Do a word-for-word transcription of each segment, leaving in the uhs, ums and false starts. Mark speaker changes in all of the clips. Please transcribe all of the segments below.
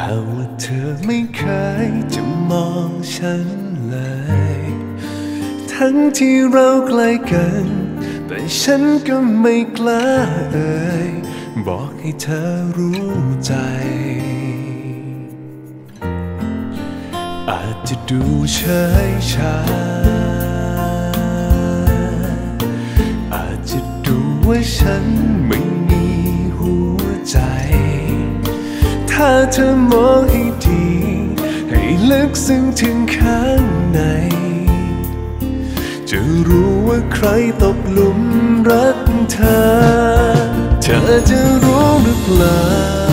Speaker 1: แต่ว่าเธอไม่เคยจะมองฉันเลยทั้งที่เราใกล้กันแต่ฉันก็ไม่กล้าเอ่ยบอกให้เธอรู้ใจอาจจะดูเฉยชาอาจจะดูว่าฉันไม่มีหัวใจถ้าเธอมองให้ดีให้ลึกซึ้งถึงข้างในจะรู้ว่าใครตกหลุมรักเธอเธอจะรู้หรือเปล่า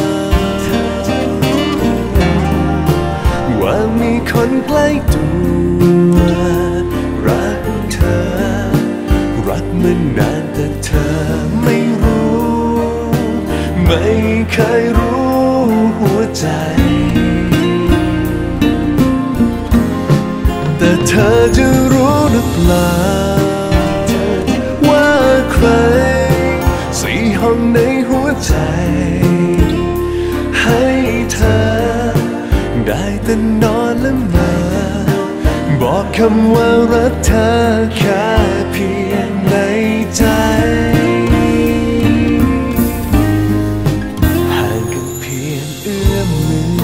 Speaker 1: ว่ามีคนใกล้ตัวรักเธอรักมันนานแต่เธอไม่รู้ไม่เคยรู้หัวใจแต่เธอจะรู้หรือเปล่าว่าใครสี่ห้องในหัวใจให้เธอได้แต่นอนและมาบอกคำว่ารักเธอแค่เพียงในใจห่างกันเพียงเอื้อมมือ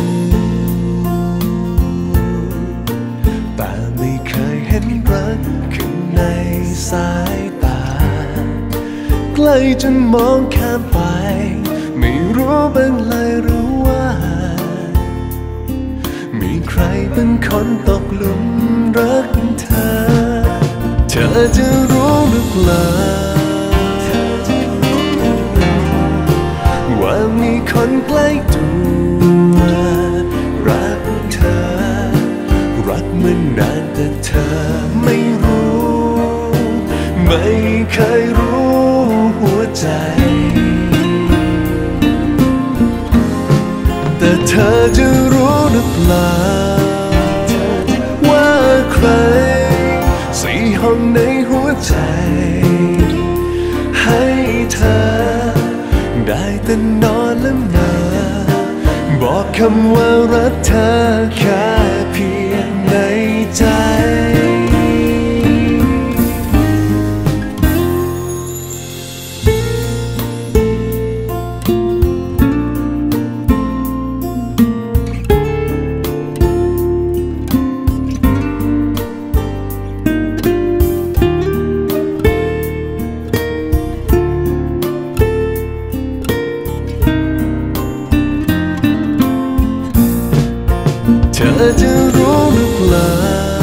Speaker 1: แต่ไม่เคยเห็นรักข้างในสายตาใกล้จนมองข้ามไปไม่รู้บ้างเลยหรือว่ามีใครเป็นคนตกหลุมรักเธอเธอจะรู้หรือเปล่าว่ามีคนใกล้ตัวรักเธอรักมันนานแต่เธอไม่รู้ไม่เคยรู้หัวใจแต่เธอจะรู้หรือเปล่าว่าใครสี่ห้องในหัวใจให้เธอได้แต่นอนและมาบอกคำว่ารักเธอแค่เพียงในใจเธอจะรู้หรือเปล่า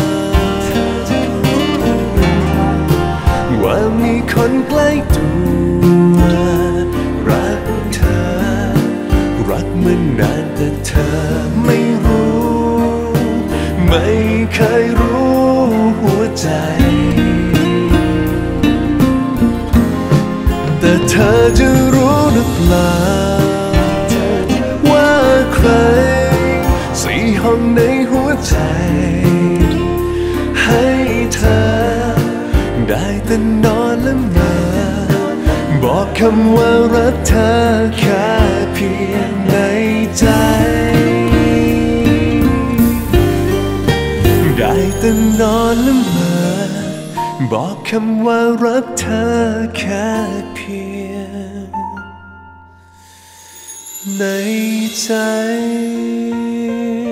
Speaker 1: ว่ามีคนใกล้ตัวรักเธอรักมันนานแต่เธอไม่รู้ไม่เคยรู้หัวใจแต่เธอจะรู้หรือเปล่าว่าใครสี่ห้องในหัวใจให้เธอได้แต่นอนและมาบอกคำว่ารักเธอแค่เพียงในใจได้แต่นอนและมาบอกคำว่ารักเธอแค่เพียงในใจ